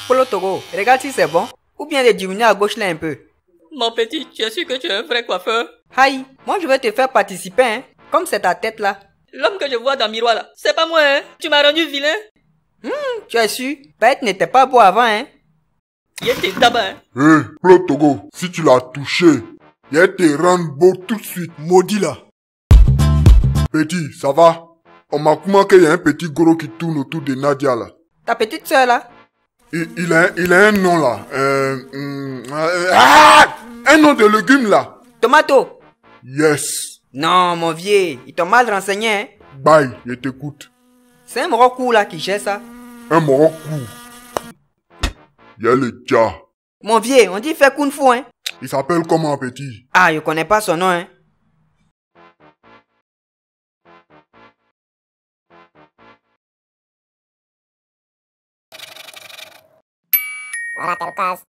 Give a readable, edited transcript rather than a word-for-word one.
Polo Togo, regarde si c'est bon. Ou bien de diminuer à gauche là un peu. Mon petit, tu es sûr que tu es un vrai coiffeur? Aïe, moi je vais te faire participer, hein. Comme c'est ta tête là. L'homme que je vois dans le miroir là, c'est pas moi, hein? Tu m'as rendu vilain? Tu es sûr? Peut-être n'était pas beau avant, hein. Il était tabac, hein? Hé, Polo Togo, si tu l'as touché, il te rend beau tout de suite. Maudit là. Petit, ça va? On m'a remarqué qu'il y a un petit gros qui tourne autour de Nadia là. Ta petite soeur là. Il a un nom là. Un nom de légume là. Tomato. Yes. Non, mon vieux, ils t'ont mal renseigné, hein. Bye, je t'écoute. C'est un Morocco là qui gère ça. Un Morocco. Il y a le gars. Mon vieux, on dit faire kung fu, hein. Il s'appelle comment, petit? Ah, je connais pas son nom, hein. Voilà, t'es le casse.